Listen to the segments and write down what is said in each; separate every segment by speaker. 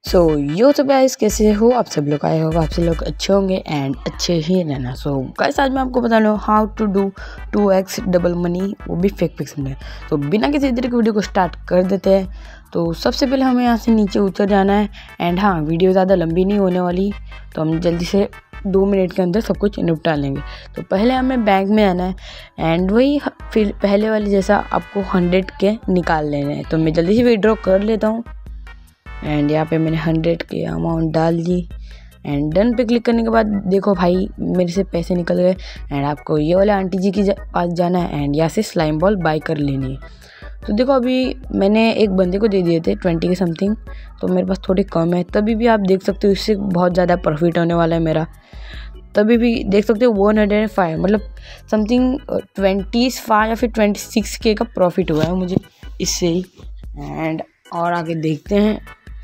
Speaker 1: सो यो सब गाइस, कैसे हो आप सब लोग? आए होगा आप सब लोग अच्छे होंगे एंड अच्छे ही रहना। सो गाइस, आज मैं आपको बता रहा हूँ how to do 2x double money, वो भी फेक पिक्स में। तो बिना किसी देर के वीडियो को स्टार्ट कर देते हैं। तो सबसे पहले हमें यहाँ से नीचे उतर जाना है एंड हाँ, वीडियो ज़्यादा लंबी नहीं होने वाली, तो हम जल्दी से 2 मिनट के अंदर सब कुछ निपटा लेंगे। तो पहले हमें बैंक में आना है एंड वही फिर पहले वाली जैसा आपको 100 के निकाल लेने हैं। तो मैं जल्दी से विड्रॉ कर लेता हूँ एंड यहाँ पे मैंने 100 के अमाउंट डाल दी एंड डन पे क्लिक करने के बाद देखो भाई मेरे से पैसे निकल गए। एंड आपको ये वाले आंटी जी के पास जाना है एंड यहाँ से स्लाइम बॉल बाय कर लेनी है। तो देखो अभी मैंने एक बंदे को दे दिए थे 20 के समथिंग, तो मेरे पास थोड़े कम है। तभी भी आप देख सकते हो इससे बहुत ज़्यादा प्रॉफिट होने वाला है मेरा। तभी भी देख सकते हो 105 मतलब समथिंग 25 या फिर 26 का प्रॉफिट हुआ है मुझे इससे ही। एंड और आगे देखते हैं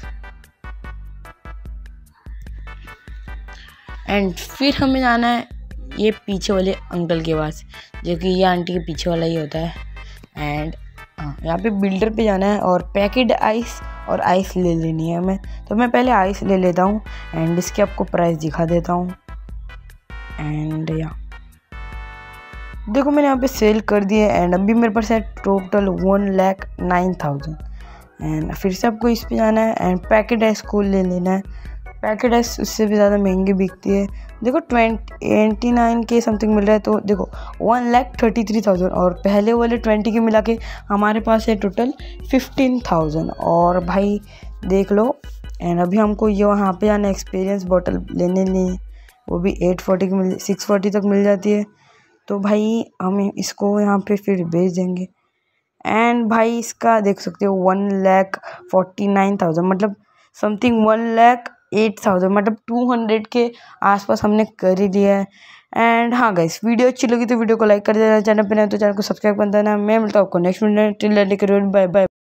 Speaker 1: एंड फिर हमें जाना है ये पीछे वाले अंकल के पास, जो कि ये आंटी के पीछे वाला ही होता है। एंड यहाँ पे बिल्डर पे जाना है और पैकेट आइस और आइस ले लेनी है हमें। तो मैं पहले आइस ले लेता हूँ एंड इसके आपको प्राइस दिखा देता हूँ। एंड यहाँ देखो मैंने यहाँ पे सेल कर दिए एंड अभी मेरे पास है टोटल 1,09,000। एंड फिर से आपको इस पे जाना है एंड पैकेट आइस को ले लेना है। पैकेट आइस उससे भी ज़्यादा महंगी बिकती है। देखो 29 के समथिंग मिल रहा है। तो देखो 1,33,000 और पहले वाले 20 के मिला के हमारे पास है टोटल 15,000। और भाई देख लो एंड अभी हमको ये वहाँ पे जाना एक्सपीरियंस बॉटल लेने लिए, वो भी 840 की 640 तक मिल जाती है। तो भाई हम इसको यहाँ पे फिर बेच देंगे। एंड भाई इसका देख सकते हो 1,49,000 मतलब समथिंग 1,08,000 मतलब 200 के आसपास हमने कर ही लिया है। एंड हाँ गाइस, वीडियो अच्छी लगी तो वीडियो को लाइक कर देना, चैनल पे नहीं तो चैनल को सब्सक्राइब कर देना। मैं मिलता हूँ आपको next video. Till then bye bye.